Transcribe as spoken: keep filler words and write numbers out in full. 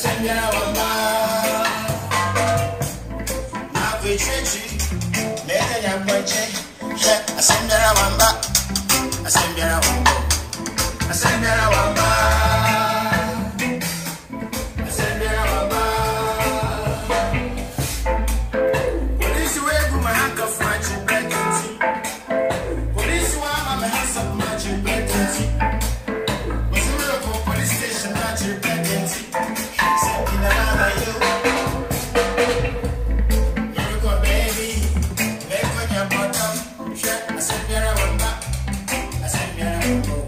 Asembia wamba. Na kwechechi. Mede nyakweche. Asembia wamba. Asembia wamba. Asembia wamba. Asembia wamba. Police way go my hand of my chimpanzee. Police wa my hands up my chimpanzee. Was a real police station my chimpanzee. Something around you. You go baby. Make on your bottom. Asembia wamba. Asembia wamba.